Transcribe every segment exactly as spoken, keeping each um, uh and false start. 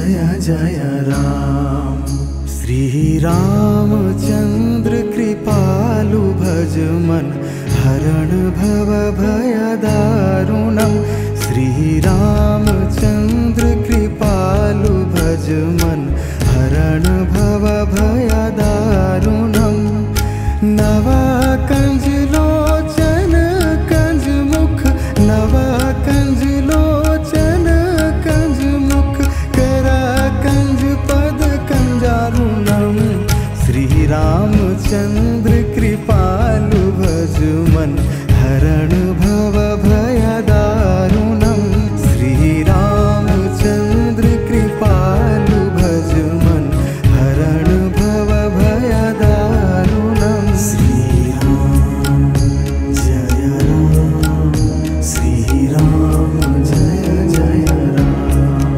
जय जय राम। श्री रामचंद्र कृपालु भज मन हरण भव भय दारुणम। श्री रामचंद्र कृपालु भज मन हरण भव भय दारुणम। नवा कंज लोचन कंज मुख नवा कंज लोचन कंज मुख करा कंज पद कंजारुणम। श्री रामचंद्र कृपालु भज मन हरण भव भय दारुणम। श्री रामचंद्र कृपालु भज मन हरण भव भय दारुणम। श्री राम जय राम श्री राम जय जय राम।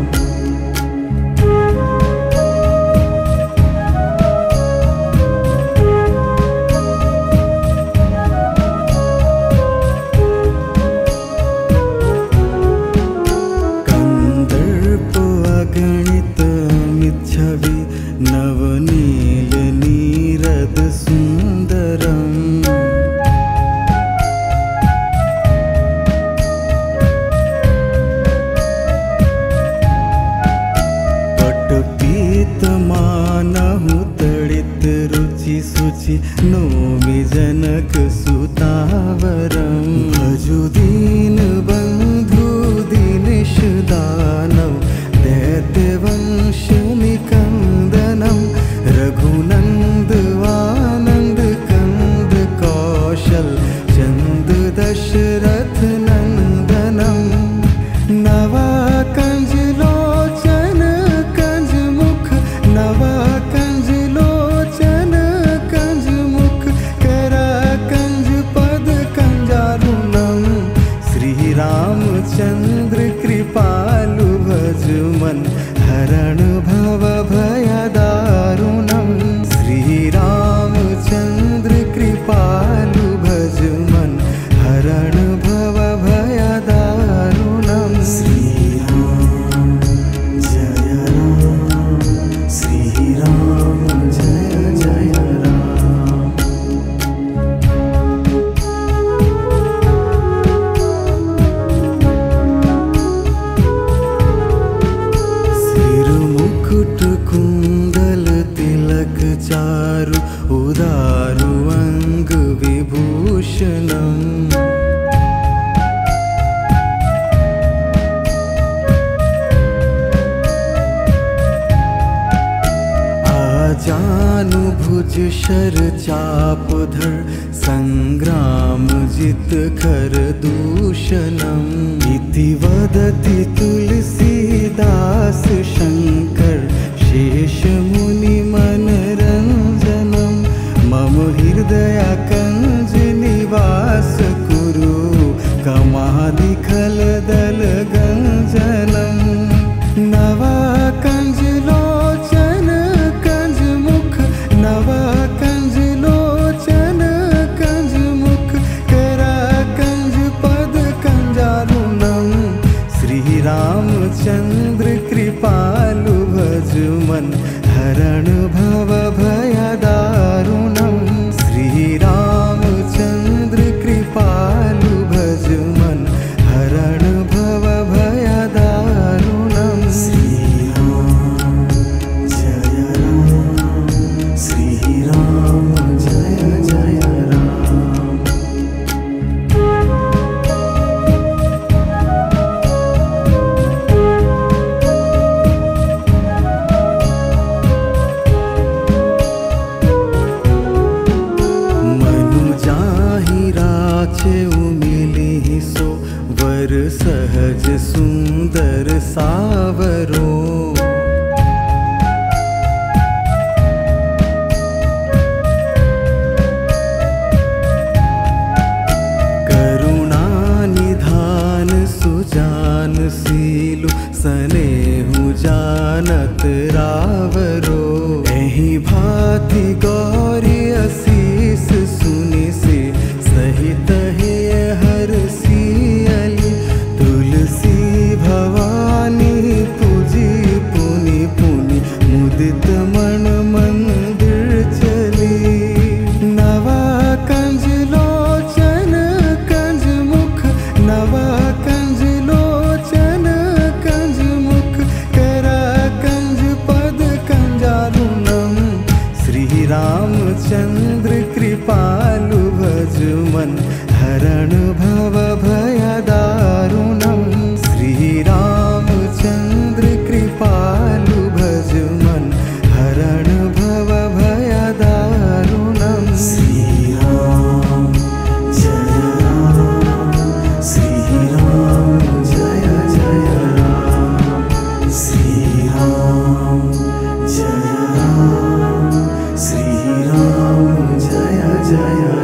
कंदर्प अगणित मिच्छवि नवनील नीरद सुंदरम। पटपीत मानहु तड़ित रुचि सुचि नौमि जनक सुतावरम। भजु दीन बंधु दीनिश दानव दैत्य वंश निकंदनम। रघुनंद आनंद कंद कौशल चंद दशरथ नंदनम। नवा कंज लोचन कंज मुख नवा कंज लोचन कंज मुख करा कंज पद कंजारुणम। श्री रामचंद्र कृपालु भज मन हरण भव भय दारुणम। श्री रामचंद्र कृपालु भज मन हरण भव भय दारुणम। श्री राम जय राम श्री राम जय जय राम। सिर मुकुट कुंडल तिलक चारु उदारु अंग विभूषणम। आजानु भुज शर चाप धर संग्राम जित कर दूषणम। इति वदति तुलसीदास शंकर शेष मुनि मनरंजनम। मम हृदय कंज निवास कुरु कमादि खल दल गंजनम। नवा कंज लोचन कंज मुख नवा कंज लोचन कंज मुख करा कंज पद कंजारुणम। श्री रामचंद्र कृपालु भज मन हरण भव भय दारुणम। श्री रामचंद्र कृपालु भज मन हरण भव भय दारुणम। श्री राम जय राम श्री राम जय जय राम। मनु जाहि राचे मिलिहि सो वर सहज सुंदर सावरो। करुणा निधान सुजान सीलु सनेहु जानत रावरो। एहि भांति गौरी असीस सुनि से सहित हे हर सियली। तुलसी भवानी पूजी पुनि जया